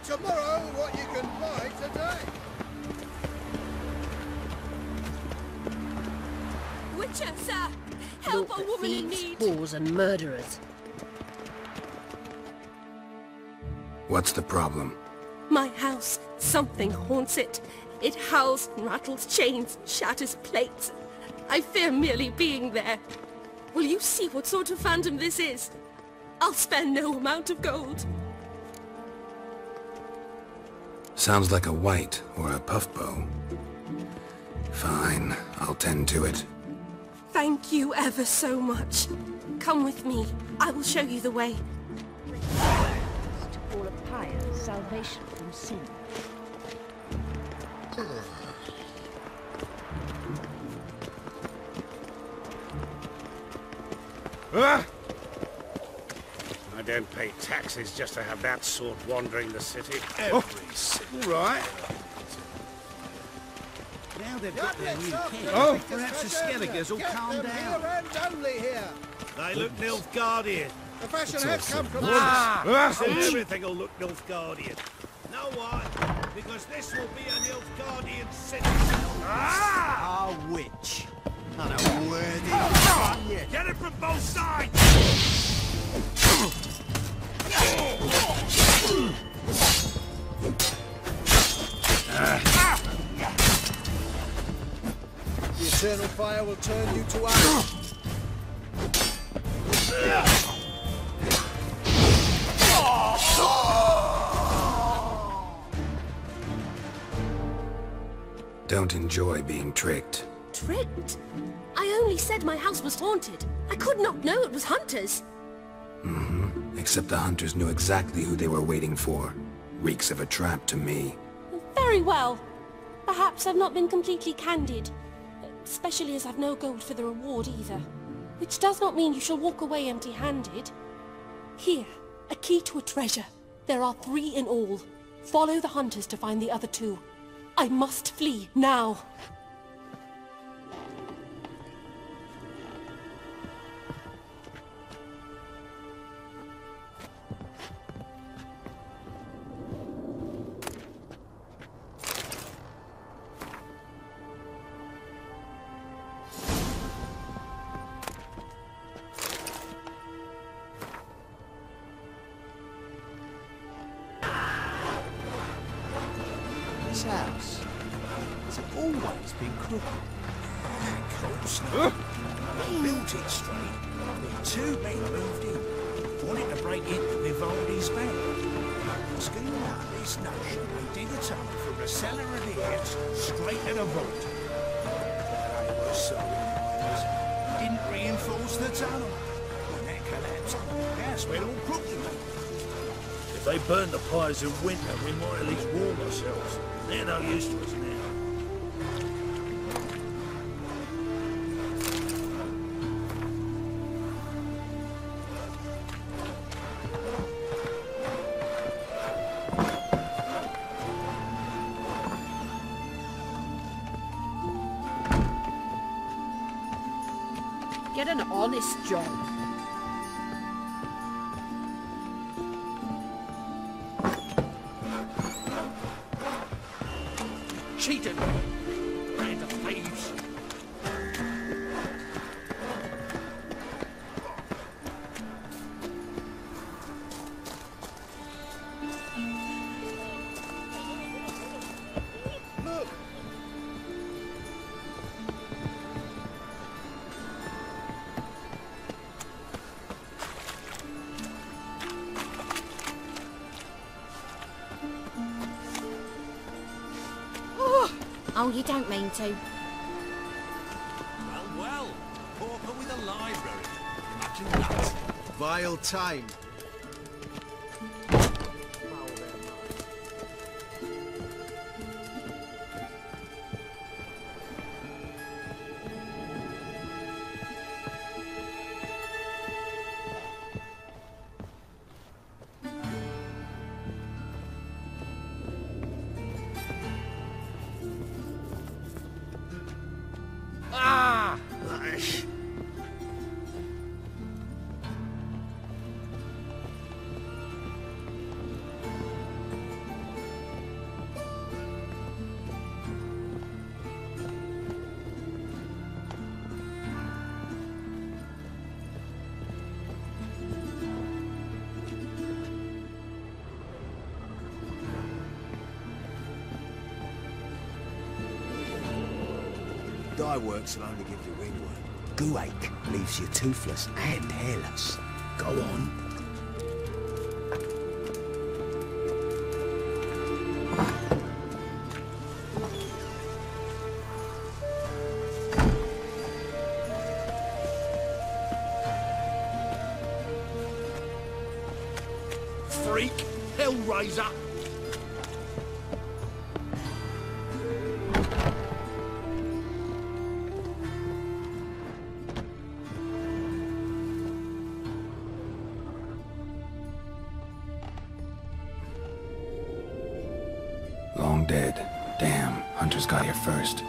tomorrow what you can buy today. Witcher, sir! Help a woman in need! Whores and murderers. What's the problem? My house. Something haunts it. It howls, rattles chains, shatters plates. I fear merely being there. Will you see what sort of phantom this is? I'll spare no amount of gold. Sounds like a white or a puff bow. Fine, I'll tend to it. Thank you ever so much. Come with me. I will show you the way. To call a pyre salvation from sin. I don't pay taxes just to have that sort wandering the city. Every single right. Now they've got their new king. Perhaps the Skelligers will calm down. And only here. They look Nilfgaardian. The fashion has come from Soon everything will look Nilfgaardian. Know why? Because this will be a Nilfgaardian city. Our witch. And a worthy Get it from both sides! The eternal fire will turn you to ice. Don't enjoy being tricked. Tricked? I only said my house was haunted. I could not know it was hunters. Except the hunters knew exactly who they were waiting for. Reeks of a trap to me. Very well. Perhaps I've not been completely candid. Especially as I've no gold for the reward either. Which does not mean you shall walk away empty-handed. Here, a key to a treasure. There are 3 in all. Follow the hunters to find the other 2. I must flee now. This house has always been crooked. Of course not. They built it straight. The 2 men moved in. Wanted to break into Vivaldi's band. Schemed up this notion they dig a tunnel from the cellar of the house straight to the vault. They were so wise. Didn't reinforce the tunnel. When that collapsed, the house went all crooked. If they burn the pyres in winter, we might at least warm ourselves. They're no use to us now. Get an honest job. Cheated! Band of thieves! Look. Oh, you don't mean to. Well, pauper with a library. Imagine that. Vile time. dye works will only give you ringworm. Goo-ache leaves you toothless and hairless. Go on. Freak! Hellraiser! Long dead. Damn, Hunter's got here first.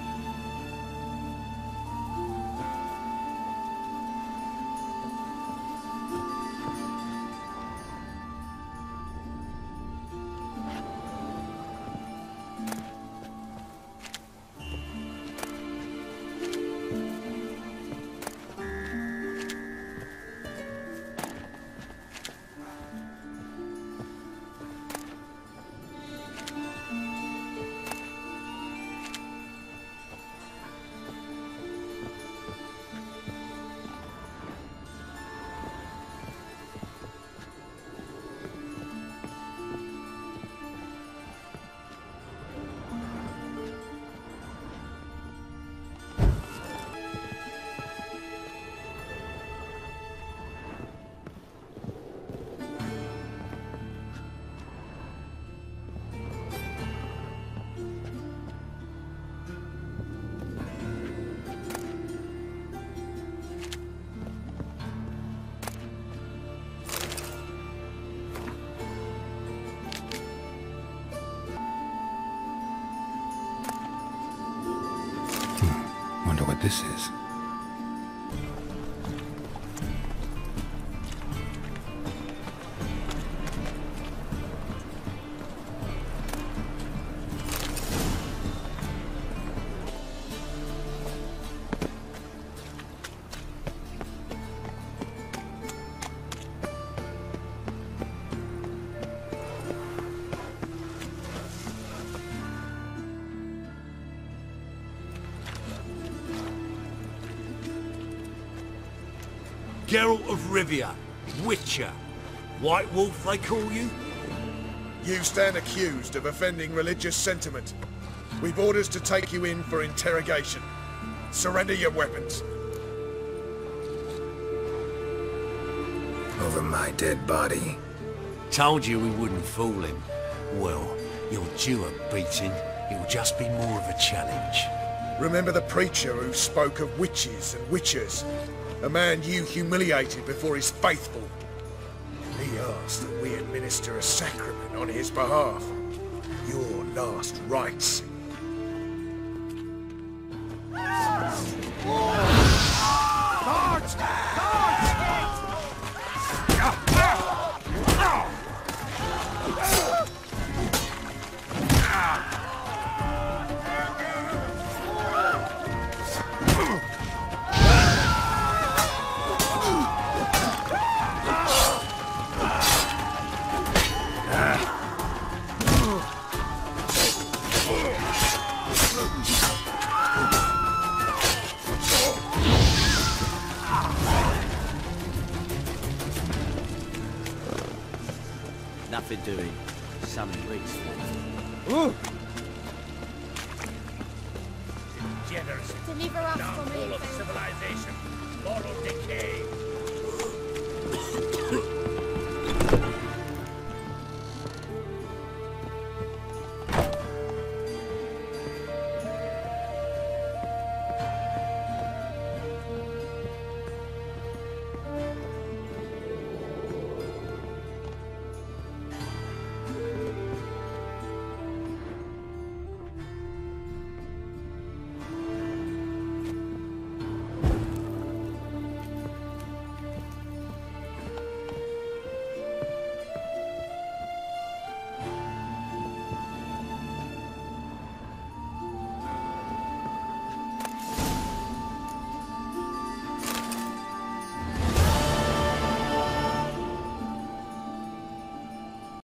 Wonder what this is. Geralt of Rivia, Witcher. White Wolf, they call you? You stand accused of offending religious sentiment. We've orders to take you in for interrogation. Surrender your weapons. Over my dead body. Told you we wouldn't fool him. Well, you're due a beating. It'll just be more of a challenge. Remember the preacher who spoke of witches and witchers? A man you humiliated before his faithful. He asked that we administer a sacrament on his behalf. Your last rites. Nothing doing. Something reeks. Degeneracy, Deliver us from downfall here. of civilization, moral decay.